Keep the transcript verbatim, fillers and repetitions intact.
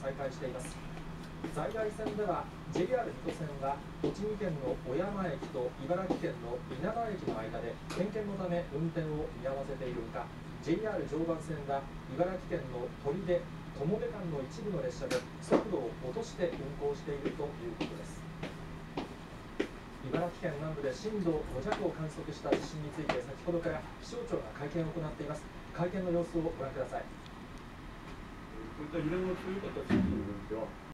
再開しています。在来線では ジェイアール 水戸線は栃木県の小山駅と茨城県の稲葉駅の間で点検のため運転を見合わせているほか、 ジェイアール 常磐線は茨城県の取手友部間の一部の列車で速度を落として運行しているということです。茨城県南部で震度ご弱を観測した地震について先ほどから気象庁が会見を行っています。会見の様子をご覧ください。 こういった揺れの強かった地域においては